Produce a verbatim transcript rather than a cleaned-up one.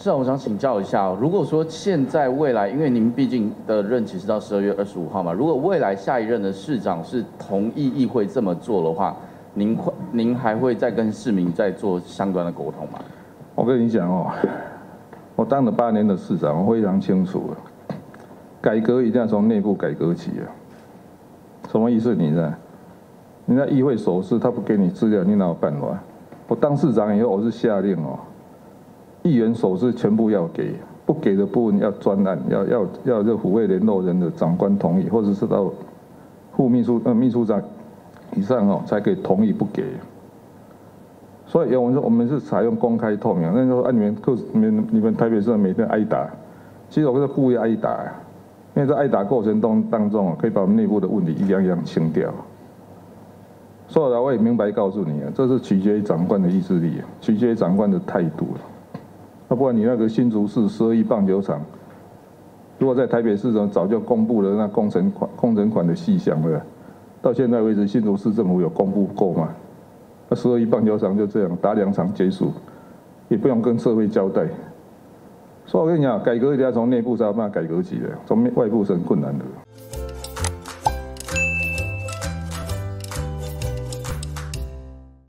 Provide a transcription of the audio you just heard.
是啊，我想请教一下哦，如果说现在未来，因为您毕竟的任期是到十二月二十五号嘛，如果未来下一任的市长是同意议会这么做的话，您会您还会再跟市民再做相关的沟通吗？ 我跟你讲哦，我当了八年的市长，我非常清楚了，改革一定要从内部改革起啊。什么意思？你知道？人家议会首事他不给你资料，你哪有办法？我当市长以后，我是下令哦。议员首次全部要给，不给的部分要专案，要要要这府会联络人的长官同意，或者是到副秘书呃秘书长以上哦才可以同意不给。所以我们说我们是采用公开透明，那时候啊你们各你们你们台北市每天挨打，其实我是故意挨打，因为在挨打过程当当中哦，可以把我们内部的问题一样一样清掉。所以呢，我也明白告诉你啊，这是取决于长官的意志力，取决于长官的态度。要不然你那个新竹市十二亿棒球场，如果在台北市长早就公布了那工程款工程款的细项了，到现在为止新竹市政府有公布过吗？那十二亿棒球场就这样打两场结束，也不用跟社会交代。所以我跟你讲，改革一定要从内部才有办法改革起来，从外部是很困难的。